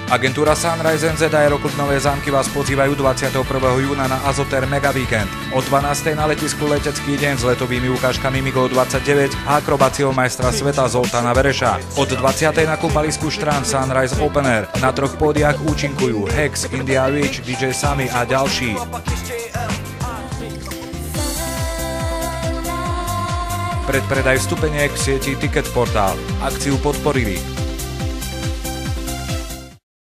Agentúra Sunrise NZ a Aeroklub Nové Zámky vás pozývajú 21. júna na Azoter Mega Weekend. O 12. na letisku Letecký deň s letovými ukážkami MiG-29 a akrobáciou majstra sveta Zoltána Vereša. Od 20. na kúpalisku Strand Sunrise Open Air. Na 3 pódiach účinkujú Hex, India Witch, DJ Sami a ďalší. Predpredaj vstupeniek v sieti Ticket Portal. Akciu podporili